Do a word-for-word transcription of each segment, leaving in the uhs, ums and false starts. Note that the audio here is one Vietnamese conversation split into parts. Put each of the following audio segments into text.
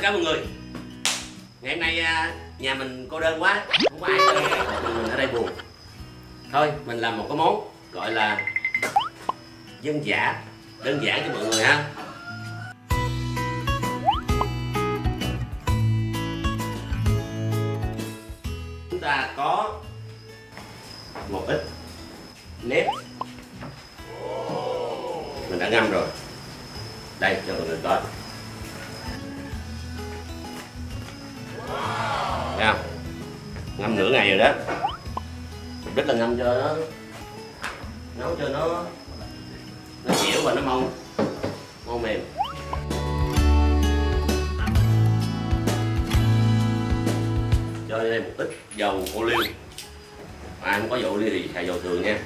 chào mọi người. Ngày hôm nay nhà mình cô đơn quá, không có ai chơi, mình ở đây buồn. Thôi mình làm một cái món gọi là dân dã, đơn giản cho mọi người ha. Chúng ta có một ít nếp mình đã ngâm rồi, đây cho mọi người coi. Thấy không? Ngâm nửa ngày rồi đó. Mục đích là ngâm cho nó nấu cho nó nó dẻo và nó mau mau mềm. Cho đây một ít dầu ô liu. Ai không có dầu ô liu thì xài dầu thường nha.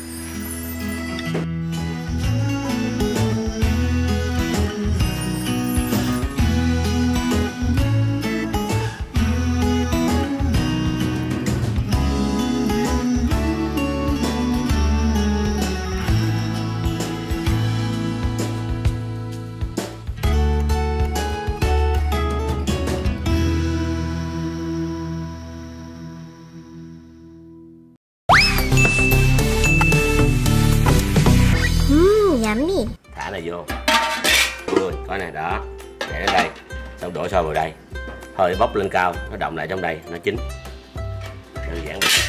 Thả này vô, ui coi này đó, để đến đây, xong đổ sôi vào đây, hơi bốc lên cao, nó đọng lại trong đây, nó chín, đơn giản vậy.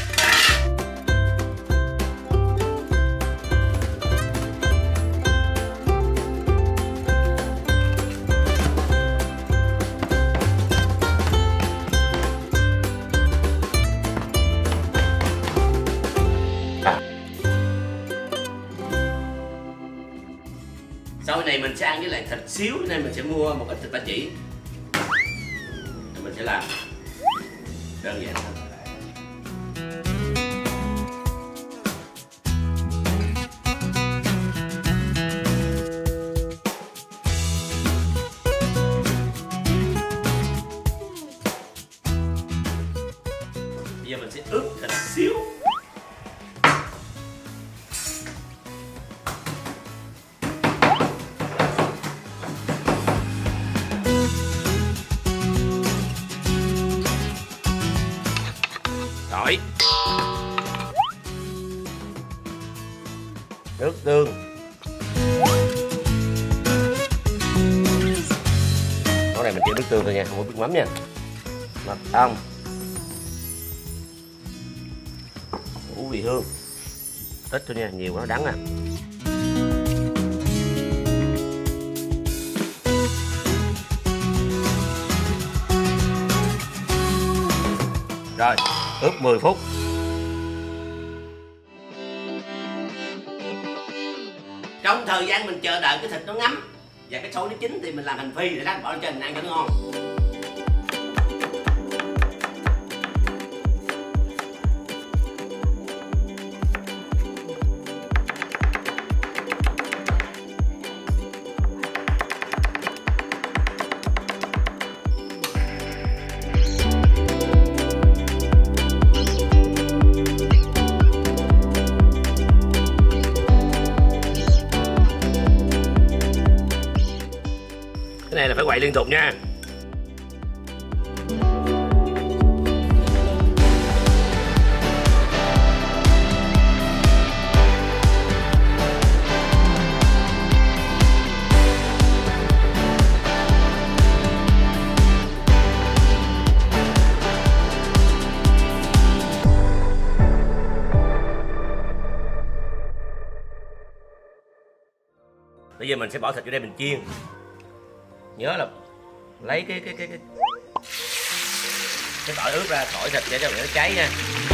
Sau này mình sẽ ăn với lại thịt xíu nên mình sẽ mua một ít thịt ba chỉ. Mình sẽ làm đơn giản thôi. Bây giờ mình sẽ ướp thịt xíu. Rồi nước tương, món này mình chỉ nước tương thôi nha, không có biết mắm nha. Mật ong, ngũ vị hương, ít thôi nha, nhiều quá nó đắng à. Rồi, ướp mười phút. Trong thời gian mình chờ đợi cái thịt nó ngấm và cái xôi nó chín thì mình làm hành phi để lát bỏ lên trên mình ăn cho nó ngon. Cái này là phải quậy liên tục nha. Bây giờ mình sẽ bỏ thịt vô đây mình chiên. Nhớ là lấy cái cái cái cái cái tỏi ướp ra, tỏi thịt để cho nó cháy nha.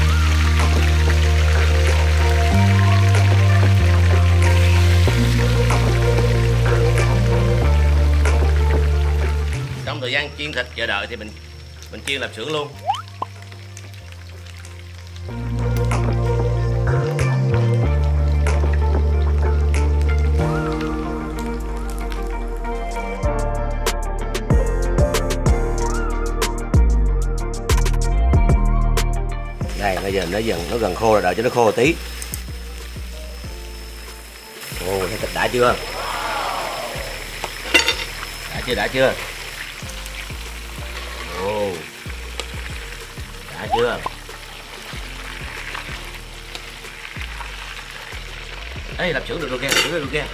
Trong thời gian chiên thịt chờ đợi thì mình mình chiên lạp xưởng luôn. Đây, bây giờ nó dần nó gần khô rồi, đợi cho nó khô một tí. Ồ, thấy thịt đã chưa? Đã chưa, đã chưa? chưa? Ê, làm trưởng được rồi kìa, làm trưởng được rồi kìa.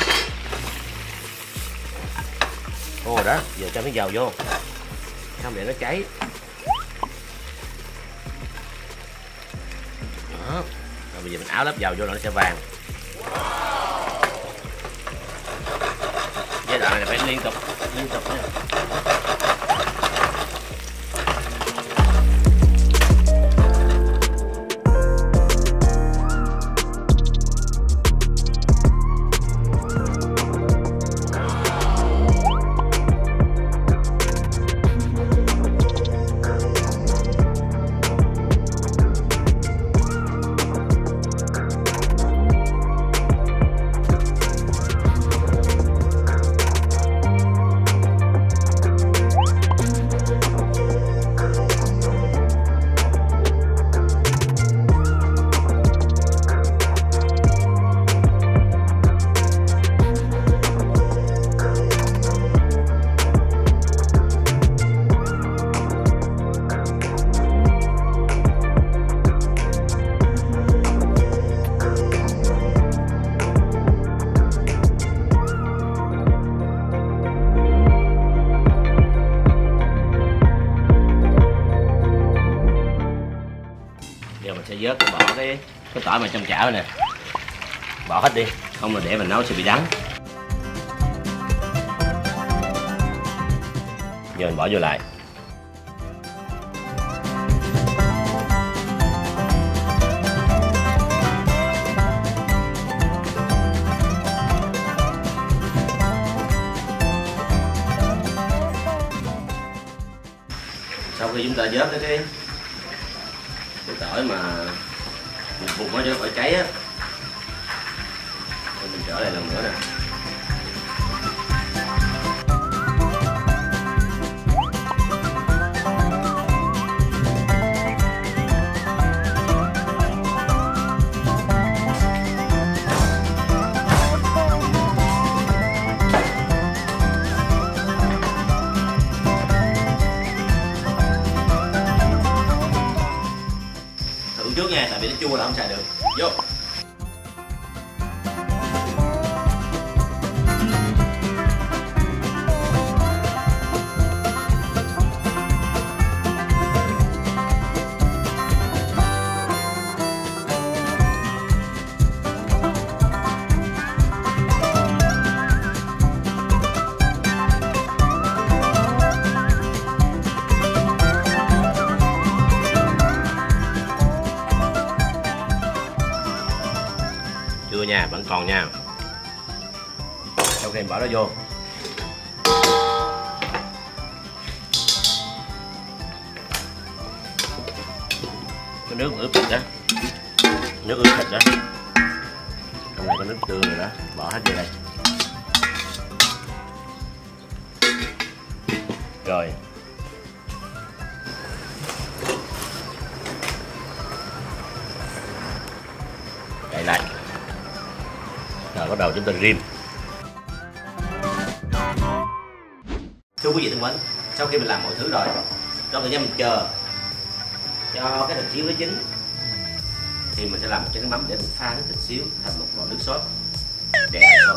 Ồ đó, giờ cho miếng dầu vô, không để nó cháy. Đó, rồi bây giờ mình áo lớp dầu vô nó sẽ vàng. Giai đoạn này phải liên tục, liên tục nha. Giờ mình sẽ vớt bỏ cái cái tỏi mà trong chảo nè, bỏ hết đi, không là để mình nấu sẽ bị đắng. Giờ mình bỏ vô lại. Sau khi chúng ta vớt cái cái cái tỏi mà một vùng nó cho khỏi cháy á, mình trở lại lần nữa nè. Trước nha, tại vì nó chua là không xài được. Vô. Chưa nha, vẫn còn nha. Sau khi mình bỏ nó vô, cái nước ướp thịt đó, nước ướp thịt đó, trong này có nước tương rồi đó, bỏ hết vô đây. Rồi đậy lại. Rồi bắt đầu chúng ta rim. Thưa quý vị thân mến, sau khi mình làm mọi thứ rồi, trong thời gian mình chờ cho cái thịt xíu nó chín thì mình sẽ làm một chén nước mắm để mình pha nước thịt xíu thành một nồi nước sốt đẹp hơn.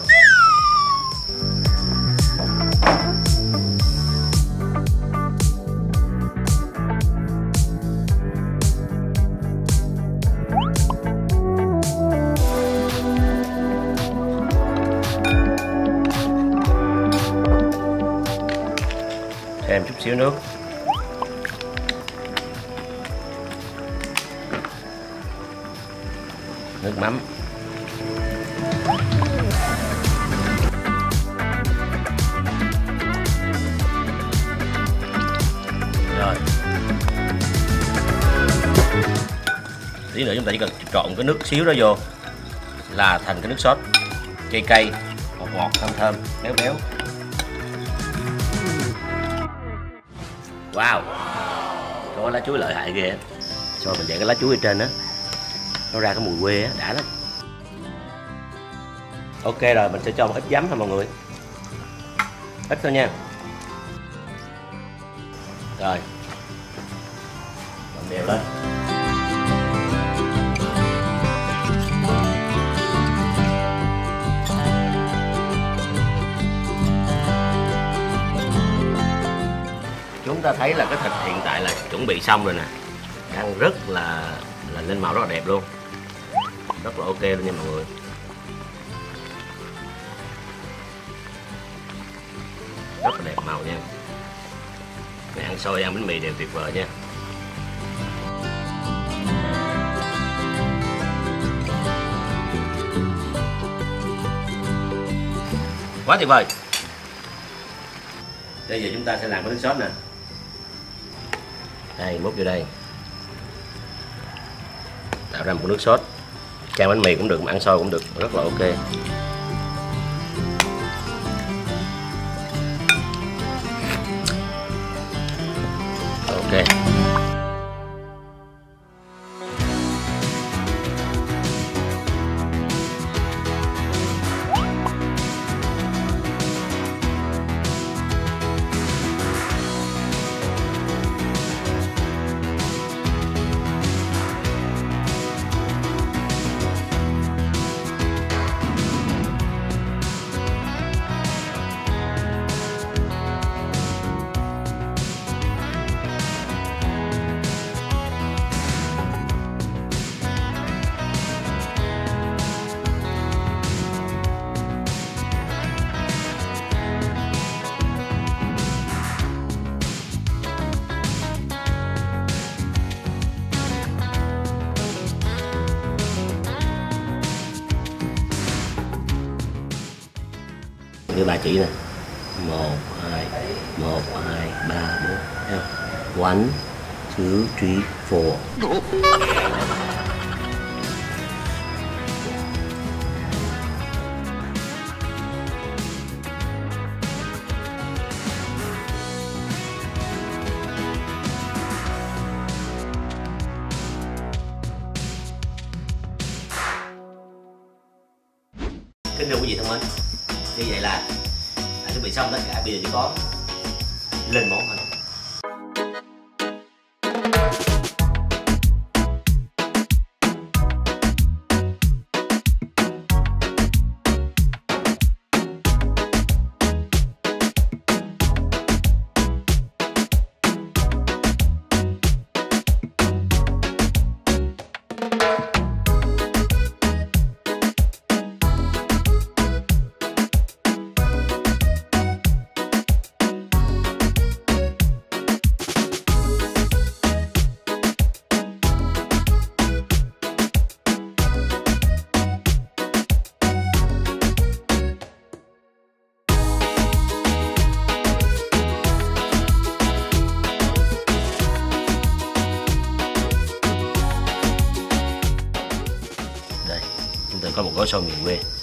Thêm chút xíu nước. Nước mắm. Rồi. Tí nữa chúng ta chỉ cần trộn cái nước xíu đó vô là thành cái nước sốt cay cay, ngọt ngọt, thơm thơm, béo béo. Wow, có lá chuối lợi hại ghê. Cho mình để cái lá chuối ở trên đó, nó ra cái mùi quê á, đã lắm. Ok rồi, mình sẽ cho một ít giấm thôi mọi người, ít thôi nha. Rồi, đều lên. Chúng ta thấy là cái thịt hiện tại là chuẩn bị xong rồi nè, ăn rất là là lên màu rất là đẹp luôn, rất là ok luôn nha mọi người. Rất là đẹp màu nha. Này, ăn xôi ăn bánh mì đều tuyệt vời nha. Quá tuyệt vời. Bây giờ chúng ta sẽ làm cái nước sốt nè. Đây, múc vô đây, tạo ra một nước sốt. Chan bánh mì cũng được, mà ăn xôi cũng được, rất là ok. Ok. Như bà chỉ nè, một hai một hai ba bốn, thấy không? One, two, three, four. Kính thưa quý vị thân mến, như vậy là đã chuẩn bị xong tất cả, bây giờ chỉ có lên món thôi. Chúng ta có một gói xôi miền quê.